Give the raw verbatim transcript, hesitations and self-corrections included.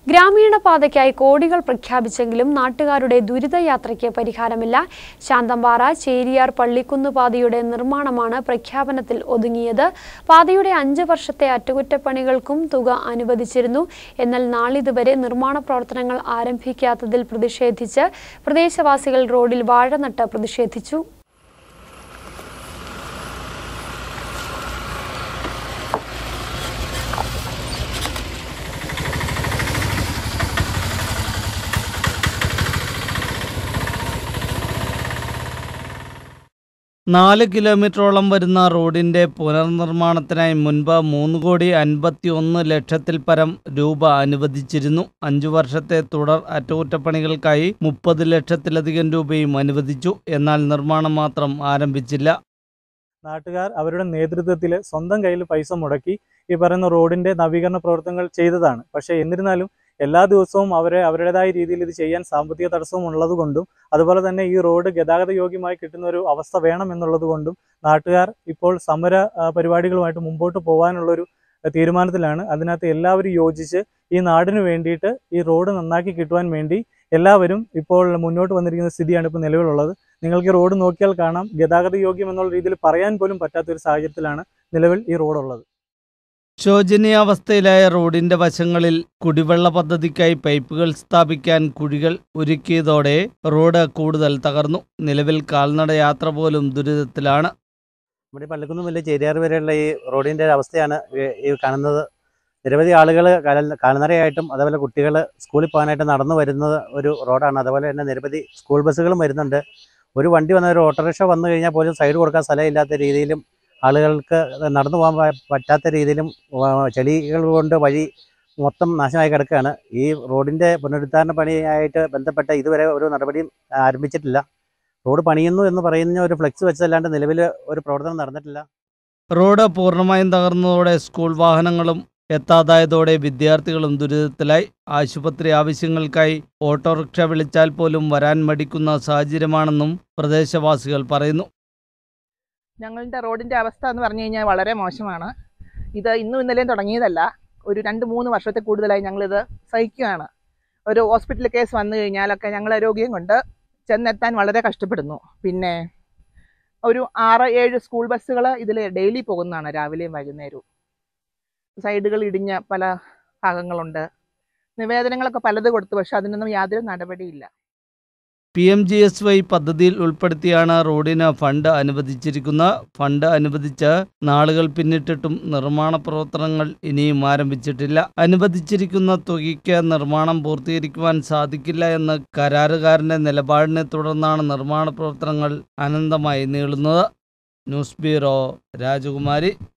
ഗ്രാമീണ പാതയ്ക്കായി കോടികൾ പ്രഖ്യാപിച്ചെങ്കിലും നാട്ടുകാരുടെ ദുരിതയാത്രയ്ക്ക് പരിഹാരമില്ല. ശാന്തമ്പാറ ചേരിയാർ പള്ളിക്കുന്ന് പാതയുടെ നിർമ്മാണമാണ് പ്രഖ്യാപനത്തിൽ ഒതുങ്ങിയത്. പാതയുടെ അഞ്ച് വർഷത്തെ അറ്റകുറ്റപ്പണികൾക്കും തുക അനുവദിച്ചിരുന്നു. എന്നാൽ നാളിതുവരെ നിർമ്മാണ പ്രവർത്തനങ്ങൾ ആരംഭിക്കാത്തതിൽ പ്രതിഷേധിച്ച് പ്രദേശവാസികൾ റോഡിൽ വാഴ നട്ട് പ്രതിഷേധിച്ചു. നാല് കിലോമീറ്ററോളം വരുന്ന റോഡിന്റെ പുനർനിർമ്മാണത്തിനായി മുൻപ് മൂന്ന് കോടി അൻപത്തി ഒന്ന് ലക്ഷത്തിൽ പരം രൂപ അനുവദിച്ചിരുന്നു. അഞ്ചു വർഷത്തെ തുടർ അറ്റകുറ്റപ്പണികൾക്കായി മുപ്പത് ലക്ഷത്തിലധികം രൂപയും അനുവദിച്ചു. എന്നാൽ നിർമ്മാണം മാത്രം ആരംഭിച്ചില്ല. നാട്ടുകാർ അവരുടെ നേതൃത്വത്തിൽ സ്വന്തം കയ്യിൽ പൈസ മുടക്കി ഈ പറയുന്ന റോഡിന്റെ നവീകരണ പ്രവർത്തനങ്ങൾ ചെയ്തതാണ്. പക്ഷേ എന്നിരുന്നാലും എല്ലാ ദിവസവും അവരെ അവരുടേതായ രീതിയിൽ ഇത് ചെയ്യാൻ സാമ്പത്തിക തടസ്സവും ഉള്ളതുകൊണ്ടും അതുപോലെ തന്നെ ഈ റോഡ് ഗതാഗത യോഗ്യമായി കിട്ടുന്ന ഒരു അവസ്ഥ വേണം എന്നുള്ളത് കൊണ്ടും നാട്ടുകാർ ഇപ്പോൾ സമര പരിപാടികളുമായിട്ട് മുമ്പോട്ട് പോകാനുള്ളൊരു തീരുമാനത്തിലാണ്. അതിനകത്ത് എല്ലാവരും യോജിച്ച് ഈ നാടിന് വേണ്ടിയിട്ട് ഈ റോഡ് നന്നാക്കി കിട്ടുവാൻ വേണ്ടി എല്ലാവരും ഇപ്പോൾ മുന്നോട്ട് വന്നിരിക്കുന്ന സ്ഥിതിയാണ് ഇപ്പോൾ നിലവിലുള്ളത്. നിങ്ങൾക്ക് ഈ റോഡ് നോക്കിയാൽ കാണാം, ഗതാഗത യോഗ്യം എന്നുള്ള രീതിയിൽ പറയാൻ പോലും പറ്റാത്തൊരു സാഹചര്യത്തിലാണ് നിലവിൽ ഈ റോഡുള്ളത്. ശോചനീയാവസ്ഥയിലായ റോഡിന്റെ വശങ്ങളിൽ കുടിവെള്ള പദ്ധതിക്കായി പൈപ്പുകൾ സ്ഥാപിക്കാൻ കുഴികൾ ഒരുക്കിയതോടെ റോഡ് കൂടുതൽ തകർന്നു. നിലവിൽ കാൽനട യാത്ര പോലും ദുരിതത്തിലാണ്. നമ്മുടെ പള്ളിക്കുന്ന് മുതൽ ചേരിയാർ വരെയുള്ള ഈ റോഡിൻ്റെ അവസ്ഥയാണ് ഈ കാണുന്നത്. നിരവധി ആളുകൾ കാൽനടയായിട്ടും അതേപോലെ കുട്ടികൾ സ്കൂളിൽ പോകാനായിട്ട് നടന്നു വരുന്നത് ഒരു റോഡാണ്. അതുപോലെ തന്നെ നിരവധി സ്കൂൾ ബസ്സുകളും വരുന്നുണ്ട്. ഒരു വണ്ടി വന്ന ഒരു ഓട്ടോറിക്ഷ വന്നു കഴിഞ്ഞാൽ പോലും സൈഡ് കൊടുക്കാൻ സ്ഥലമില്ലാത്ത രീതിയിലും ആളുകൾക്ക് നടന്നു പോകാൻ പറ്റാത്ത രീതിയിലും ചെളികൾ കൊണ്ട് വഴി മൊത്തം നാശമായി കിടക്കുകയാണ്. ഈ റോഡിൻ്റെ പുനരുദ്ധാരണ പണിയായിട്ട് ബന്ധപ്പെട്ട ഇതുവരെ ഒരു നടപടിയും ആരംഭിച്ചിട്ടില്ല. റോഡ് പണിയുന്നു എന്ന് പറയുന്ന ഒരു ഫ്ലെക്സ് വെച്ചല്ലാണ്ട് നിലവിൽ ഒരു പ്രവർത്തനം നടന്നിട്ടില്ല. റോഡ് പൂർണ്ണമായും തകർന്നതോടെ സ്കൂൾ വാഹനങ്ങളും എത്താതായതോടെ വിദ്യാർത്ഥികളും ദുരിതത്തിലായി. ആശുപത്രി ആവശ്യങ്ങൾക്കായി ഓട്ടോറിക്ഷ വിളിച്ചാൽ പോലും വരാൻ മടിക്കുന്ന സാഹചര്യമാണെന്നും പ്രദേശവാസികൾ പറയുന്നു. ഞങ്ങളുടെ റോഡിൻ്റെ അവസ്ഥ എന്ന് പറഞ്ഞു കഴിഞ്ഞാൽ വളരെ മോശമാണ്. ഇത് ഇന്നും ഇന്നലെയും തുടങ്ങിയതല്ല, ഒരു രണ്ട് മൂന്ന് വർഷത്തെ കൂടുതലായി ഞങ്ങളിത് സഹിക്കുകയാണ്. ഒരു ഹോസ്പിറ്റൽ കേസ് വന്നു കഴിഞ്ഞാലൊക്കെ ഞങ്ങൾ രോഗിയും കൊണ്ട് ചെന്നെത്താൻ വളരെ കഷ്ടപ്പെടുന്നു. പിന്നെ ഒരു ആറ് ഏഴ് സ്കൂൾ ബസ്സുകൾ ഇതിൽ ഡെയിലി പോകുന്നതാണ്, രാവിലെയും വൈകുന്നേരവും. സൈഡുകൾ ഇടിഞ്ഞ പല ഭാഗങ്ങളുണ്ട്. നിവേദനങ്ങളൊക്കെ പലത് കൊടുത്തു, പക്ഷെ അതിനൊന്നും യാതൊരു നടപടിയില്ല. P M G S Y പദ്ധതിയിൽ ഉൾപ്പെടുത്തിയാണ് റോഡിന് ഫണ്ട് അനുവദിച്ചിരിക്കുന്നത്. ഫണ്ട് അനുവദിച്ച് നാളുകൾ പിന്നിട്ടിട്ടും നിർമ്മാണ പ്രവർത്തനങ്ങൾ ഇനിയും ആരംഭിച്ചിട്ടില്ല. അനുവദിച്ചിരിക്കുന്ന തുകയ്ക്ക് നിർമ്മാണം പൂർത്തീകരിക്കുവാൻ സാധിക്കില്ല എന്ന കരാറുകാരന്റെ നിലപാടിനെ തുടർന്നാണ് നിർമ്മാണ പ്രവർത്തനങ്ങൾ അനന്തമായി നീളുന്നത്. ന്യൂസ് ബ്യൂറോ, രാജകുമാരി.